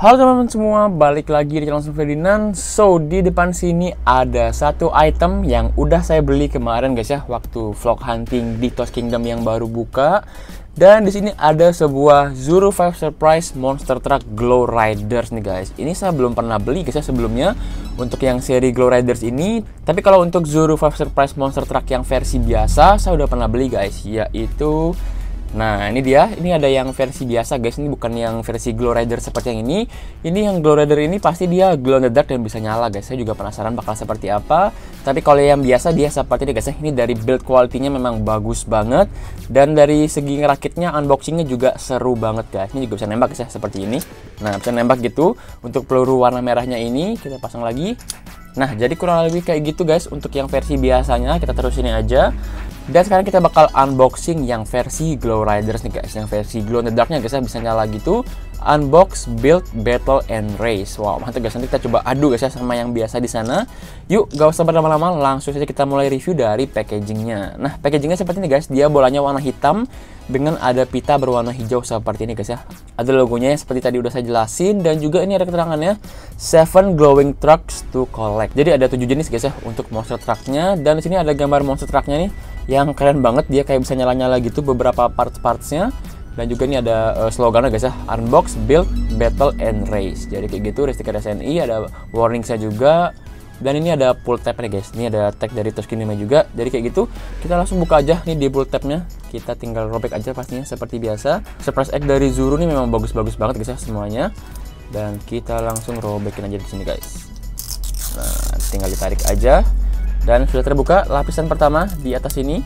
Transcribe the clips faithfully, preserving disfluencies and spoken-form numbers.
Halo teman-teman semua, balik lagi di channel Ferdinand. So, di depan sini ada satu item yang udah saya beli kemarin guys ya, waktu vlog hunting di Toast Kingdom yang baru buka. Dan di sini ada sebuah Zuru five Surprise Monster Truck Glow Riders nih guys. Ini saya belum pernah beli guys ya sebelumnya untuk yang seri Glow Riders ini. Tapi kalau untuk Zuru five Surprise Monster Truck yang versi biasa, saya udah pernah beli guys, yaitu nah ini dia, ini ada yang versi biasa guys, ini bukan yang versi Glow Rider seperti yang ini. Ini yang Glow Rider ini pasti dia glow in the dark dan bisa nyala guys. Saya juga penasaran bakal seperti apa. Tapi kalau yang biasa dia seperti ini guys, ini dari build quality-nya memang bagus banget. Dan dari segi ngerakitnya, unboxingnya juga seru banget guys. Ini juga bisa nembak guys ya, seperti ini. Nah bisa nembak gitu. Untuk peluru warna merahnya ini kita pasang lagi. Nah jadi kurang lebih kayak gitu guys untuk yang versi biasanya. Kita terus ini aja. Dan sekarang kita bakal unboxing yang versi Glow Riders nih guys, yang versi glow in the darknya guys ya, bisa nyala gitu. Unbox, build, battle, and race. Wow, mantap guys. Nanti kita coba adu guys ya sama yang biasa di sana. Yuk, gak usah berlama-lama, langsung saja kita mulai review dari packagingnya. Nah, packagingnya seperti ini guys. Dia bolanya warna hitam dengan ada pita berwarna hijau seperti ini guys ya. Ada logonya seperti tadi udah saya jelasin, dan juga ini ada keterangannya seven glowing trucks to collect. Jadi ada tujuh jenis guys ya untuk monster trucknya, dan di sini ada gambar monster trucknya nih yang keren banget. Dia kayak bisa nyala-nyala gitu beberapa parts-partsnya. Dan juga ini ada uh, slogannya guys ya, unbox, build, battle, and race. Jadi kayak gitu, stiker S N I, ada warning saya juga. Dan ini ada pull tab nih guys, ini ada tag dari Toast Kingdom juga. Jadi kayak gitu, kita langsung buka aja nih di pull tabnya. Kita tinggal robek aja pastinya seperti biasa. Surprise egg dari Zuru ini memang bagus-bagus banget guys ya semuanya. Dan kita langsung robekin aja di sini guys. Nah, tinggal ditarik aja. Dan sudah terbuka lapisan pertama di atas ini.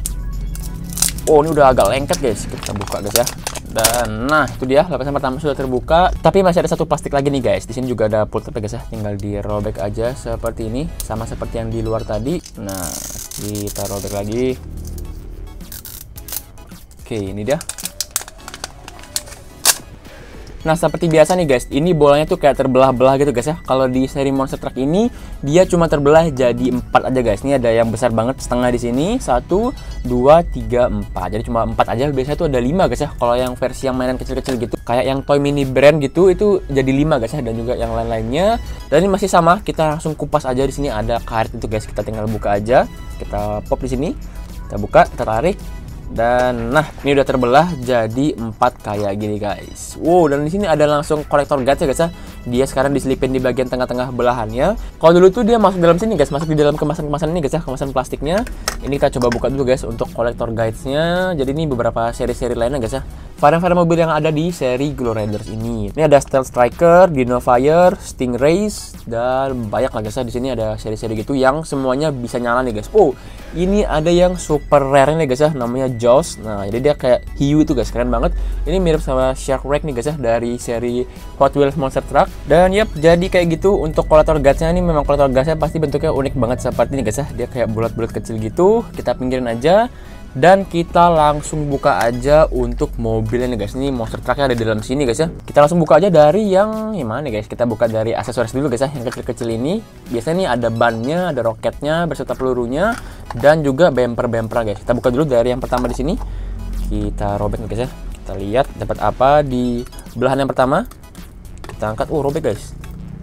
Oh, ini udah agak lengket guys. Kita buka guys ya. Dan nah, itu dia lapisan pertama sudah terbuka. Tapi masih ada satu plastik lagi nih guys. Di sini juga ada pull tab guys ya. Tinggal dirobek aja seperti ini, sama seperti yang di luar tadi. Nah, kita robek lagi. Oke, ini dia. Nah, seperti biasa nih guys, ini bolanya tuh kayak terbelah-belah gitu guys ya. Kalau di seri Monster Truck ini, dia cuma terbelah jadi empat aja guys. Ini ada yang besar banget setengah di sini, satu, dua, tiga, empat. Jadi cuma empat aja. Biasanya tuh ada lima guys ya. Kalau yang versi yang mainan kecil-kecil gitu, kayak yang toy mini brand gitu, itu jadi lima guys ya. Dan juga yang lain-lainnya. Dan ini masih sama. Kita langsung kupas aja. Di sini ada karet itu guys. Kita tinggal buka aja. Kita pop di sini. Kita buka, kita tarik. Dan nah, ini udah terbelah jadi empat kayak gini guys. Wow, dan di sini ada langsung kolektor guide ya guys ya. Dia sekarang diselipin di bagian tengah-tengah belahannya. Kalau dulu tuh dia masuk dalam sini guys, masuk di dalam kemasan-kemasan ini guys ya, kemasan plastiknya. Ini kita coba buka dulu guys untuk kolektor guides-nya. Jadi ini beberapa seri-seri lainnya guys ya. Varian-varian mobil yang ada di seri Glow Riders ini. Ini ada Stealth Striker, Dino Fire, Stingrays, dan banyak lah guys ya. Di sini ada seri-seri gitu yang semuanya bisa nyala nih guys. Oh, ini ada yang super rare nih guys ya, namanya Jaws. Nah, jadi dia kayak hiu itu guys, keren banget. Ini mirip sama Shark Wreck nih guys ya, dari seri Hot Wheels Monster Truck. Dan yep, jadi kayak gitu untuk kolektor guides-nya. Ini memang kolektor guides-nya pasti bentuknya unik banget seperti ini guys ya. Dia kayak bulat-bulat kecil gitu. Kita pinggirin aja. Dan kita langsung buka aja untuk mobilnya nih guys. Ini monster trucknya ada di dalam sini guys ya. Kita langsung buka aja dari yang gimana nih guys. Kita buka dari aksesoris dulu guys ya, yang kecil-kecil ini. Biasanya nih ada bannya, ada roketnya beserta pelurunya, dan juga bumper-bumper guys. Kita buka dulu dari yang pertama di sini. Kita robek nih guys ya. Kita lihat dapat apa di belahan yang pertama. Kita angkat, oh robek guys.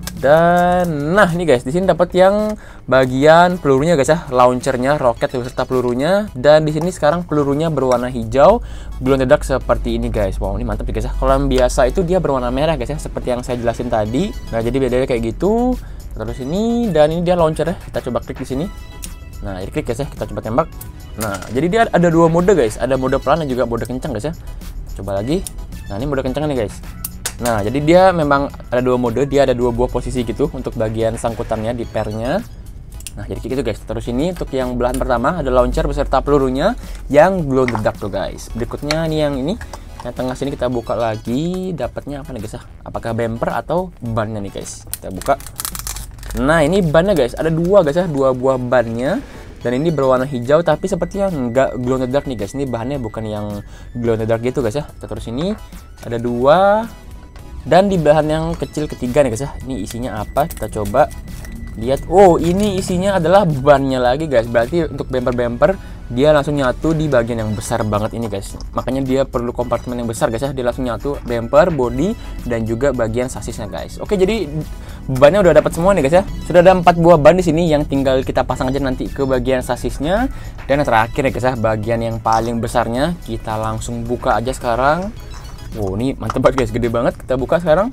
Dan nah ini guys, di sini dapat yang bagian pelurunya guys ya, launchernya, roket beserta pelurunya. Dan di sini sekarang pelurunya berwarna hijau, glow in the dark seperti ini guys. Wow, ini mantap nih guys ya. Kalau yang biasa itu dia berwarna merah guys ya, seperti yang saya jelasin tadi. Nah, jadi bedanya kayak gitu. Terus ini, dan ini dia launcher ya. Kita coba klik di sini. Nah, ini klik guys ya, kita coba tembak. Nah, jadi dia ada dua mode guys, ada mode pelan dan juga mode kencang guys ya. Coba lagi. Nah, ini mode kencang nih guys. Nah, jadi dia memang ada dua mode, dia ada dua buah posisi gitu untuk bagian sangkutannya di pairnya. Nah, jadi kayak gitu guys. Terus ini untuk yang belahan pertama ada launcher beserta pelurunya yang glow in the dark tuh guys. Berikutnya nih yang ini, yang tengah sini kita buka lagi, dapatnya apa nih guys ya? Apakah bumper atau bannya nih guys? Kita buka. Nah, ini bannya guys, ada dua guys ya, dua buah bannya. Dan ini berwarna hijau tapi sepertinya nggak glow in the dark nih guys. Ini bahannya bukan yang glow in the dark gitu guys ya. Terus ini ada dua. Dan di belahan yang kecil ketiga nih guys ya, ini isinya apa? Kita coba. Lihat, oh ini isinya adalah bannya lagi guys. Berarti untuk bumper-bumper dia langsung nyatu di bagian yang besar banget ini guys. Makanya dia perlu kompartemen yang besar guys ya. Dia langsung nyatu bumper, body, dan juga bagian sasisnya guys. Oke, jadi bannya udah dapat semua nih guys ya. Sudah ada empat buah ban di sini yang tinggal kita pasang aja nanti ke bagian sasisnya. Dan yang terakhir ya guys ya, bagian yang paling besarnya kita langsung buka aja sekarang. Wow, ini mantep banget guys, gede banget. Kita buka sekarang.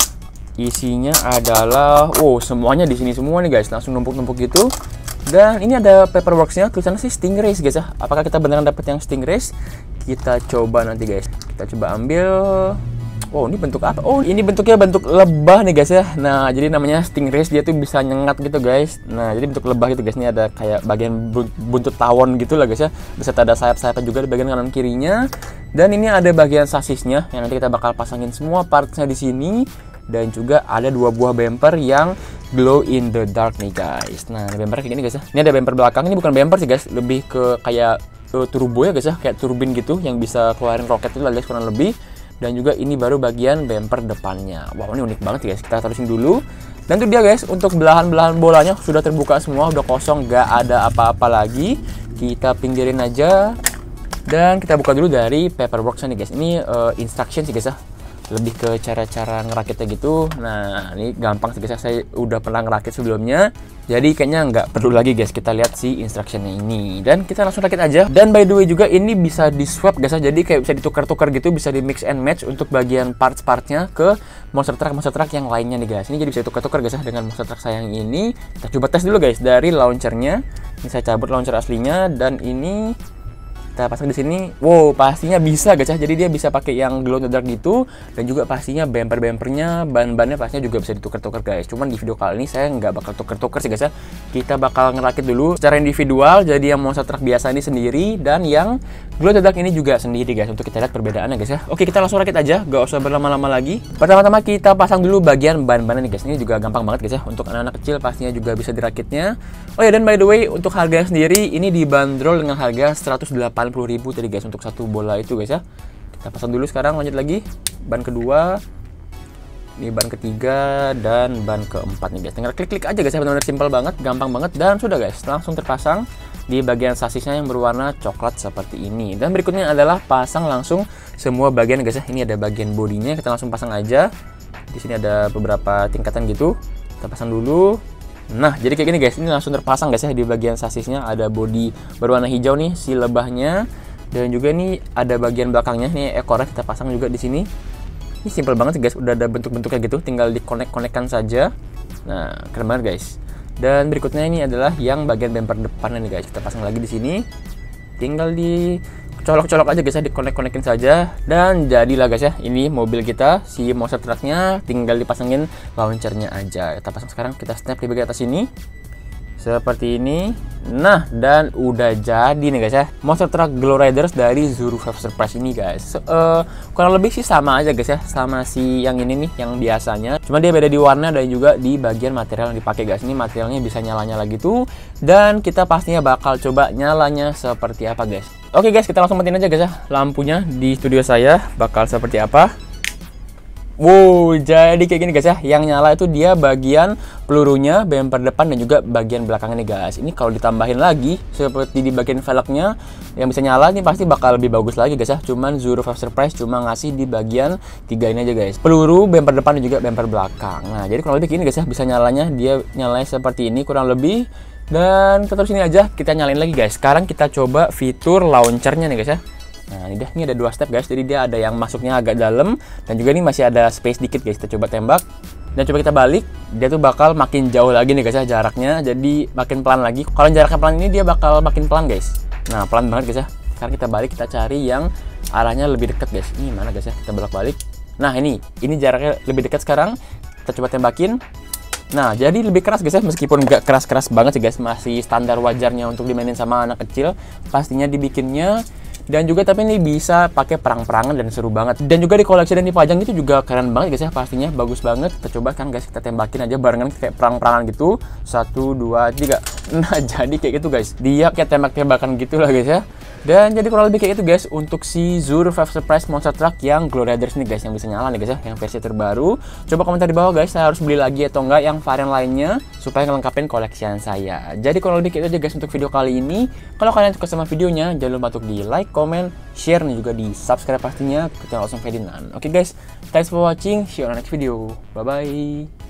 Isinya adalah, oh semuanya di sini semua nih guys, langsung numpuk-numpuk gitu. Dan ini ada paperworksnya, tulisannya sih Stingrays guys ya. Apakah kita beneran dapet yang Stingrays? Kita coba nanti guys. Kita coba ambil. Oh ini bentuk apa? Oh ini bentuknya bentuk lebah nih guys ya. Nah jadi namanya Stingrays, dia tuh bisa nyengat gitu guys. Nah jadi bentuk lebah gitu guys. Ini ada kayak bagian buntut tawon gitu lah guys ya. Beserta ada sayap-sayapnya juga di bagian kanan kirinya. Dan ini ada bagian sasisnya yang nanti kita bakal pasangin semua partsnya di sini. Dan juga ada dua buah bumper yang glow in the dark nih guys. Nah bumper kayak gini guys ya. Ini ada bumper belakang, ini bukan bumper sih guys, lebih ke kayak uh, turbo ya guys ya, kayak turbin gitu yang bisa keluarin roket itu lah guys kurang lebih. Dan juga ini baru bagian bumper depannya. Wow ini unik banget guys, kita terusin dulu. Dan itu dia guys, untuk belahan-belahan bolanya sudah terbuka semua, udah kosong, gak ada apa-apa lagi. Kita pinggirin aja. Dan kita buka dulu dari paperworksnya nih guys. Ini uh, instruction sih guys ya, lebih ke cara-cara ngerakitnya gitu. Nah ini gampang sih guys, saya udah pernah ngerakit sebelumnya, jadi kayaknya nggak perlu lagi guys kita lihat si instructionnya ini. Dan kita langsung rakit aja. Dan by the way juga ini bisa di swap guys ya, jadi kayak bisa ditukar-tukar gitu, bisa di mix and match untuk bagian parts-partsnya ke monster truck monster truck yang lainnya nih guys. Ini jadi bisa ditukar-tukar guys ya dengan monster truck saya yang ini. Kita coba tes dulu guys dari launchernya. Ini saya cabut launcher aslinya dan ini kita pasang di sini. Wow, pastinya bisa guys ya. Jadi dia bisa pakai yang glow in the dark gitu, dan juga pastinya bumper-bumpernya, ban-bannya pastinya juga bisa ditukar-tukar guys. Cuman di video kali ini saya nggak bakal tuker-tuker sih guys ya. Kita bakal ngerakit dulu secara individual. Jadi yang monster truck biasa ini sendiri dan yang glow in the dark ini juga sendiri guys, untuk kita lihat perbedaannya guys ya. Oke, kita langsung rakit aja, gak usah berlama-lama lagi. Pertama-tama kita pasang dulu bagian ban-bannya nih guys. Ini juga gampang banget guys ya, untuk anak-anak kecil pastinya juga bisa dirakitnya. Oh ya, dan by the way untuk harganya sendiri ini dibanderol dengan harga seratus delapan puluh ribu tadi guys untuk satu bola itu guys ya. Kita pasang dulu sekarang, lanjut lagi ban kedua, ini ban ketiga dan ban keempat nih guys. Tinggal klik-klik aja guys ya, benar-benar simpel banget, gampang banget, dan sudah guys langsung terpasang di bagian sasisnya yang berwarna coklat seperti ini. Dan berikutnya adalah pasang langsung semua bagian guys ya. Ini ada bagian bodinya, kita langsung pasang aja. Di sini ada beberapa tingkatan gitu, kita pasang dulu. Nah jadi kayak gini guys, ini langsung terpasang guys ya. Di bagian sasisnya ada bodi berwarna hijau nih si lebahnya, dan juga nih ada bagian belakangnya nih ekornya kita pasang juga di sini. Ini simple banget guys, udah ada bentuk-bentuknya gitu, tinggal dikonek-konekkan saja. Nah keren banget guys. Dan berikutnya ini adalah yang bagian bumper depannya nih guys, kita pasang lagi di sini. Tinggal di colok-colok aja guys ya, dikonek-konekin saja, dan jadilah guys ya ini mobil kita, si monster trucknya tinggal dipasangin launchernya aja. Kita pasang sekarang, kita snap di bagian atas ini seperti ini. Nah dan udah jadi nih guys ya, monster truck Glow Riders dari Zuru Five Surprise ini guys. So, uh, kurang lebih sih sama aja guys ya, sama si yang ini nih yang biasanya, cuma dia beda di warna dan juga di bagian material yang dipakai guys. Ini materialnya bisa nyala-nyala gitu, dan kita pastinya bakal coba nyalanya seperti apa guys. Oke guys, kita langsung matiin aja guys ya lampunya di studio saya, bakal seperti apa. Wow, jadi kayak gini guys ya. Yang nyala itu dia bagian pelurunya, bumper depan, dan juga bagian belakangnya nih guys. Ini kalau ditambahin lagi seperti di bagian velgnya yang bisa nyala, ini pasti bakal lebih bagus lagi guys ya. Cuman Zuru Five Surprise cuma ngasih di bagian tiga ini aja guys, peluru, bumper depan, dan juga bumper belakang. Nah jadi kurang lebih gini guys ya, bisa nyalanya, dia nyalanya seperti ini kurang lebih. Dan kita terus ini aja, kita nyalain lagi guys. Sekarang kita coba fitur launchernya nih guys ya. Nah ini dia, ini ada dua step guys, jadi dia ada yang masuknya agak dalam, dan juga ini masih ada space dikit guys. Kita coba tembak, dan coba kita balik, dia tuh bakal makin jauh lagi nih guys ya jaraknya, jadi makin pelan lagi. Kalau jaraknya pelan ini dia bakal makin pelan guys. Nah pelan banget guys ya. Sekarang kita balik, kita cari yang arahnya lebih dekat guys. Ini mana guys ya, kita bolak balik. Nah ini, ini jaraknya lebih dekat sekarang. Kita coba tembakin. Nah jadi lebih keras guys ya, meskipun nggak keras-keras banget sih guys, masih standar wajarnya untuk dimainin sama anak kecil pastinya dibikinnya. Dan juga tapi ini bisa pakai perang-perangan dan seru banget. Dan juga di koleksi dan dipajang itu juga keren banget guys ya, pastinya bagus banget. Kita coba kan guys, kita tembakin aja barengan kayak perang-perangan gitu. Satu, dua, tiga. Nah jadi kayak gitu guys, dia kayak tembak-tembakan gitu lah guys ya. Dan jadi kurang lebih kayak itu guys untuk si Zur Five Surprise Monster Truck yang Glow Riders nih guys, yang bisa nyala nih guys ya, yang versi terbaru. Coba komentar di bawah guys, saya harus beli lagi atau enggak yang varian lainnya supaya ngelengkapin koleksian saya. Jadi kurang lebih kayak itu aja guys untuk video kali ini. Kalau kalian suka sama videonya, jangan lupa untuk di like, comment, share, dan juga di subscribe pastinya ke channel Awesome Ferdinand. Oke guys, thanks for watching, see you on the next video. Bye bye.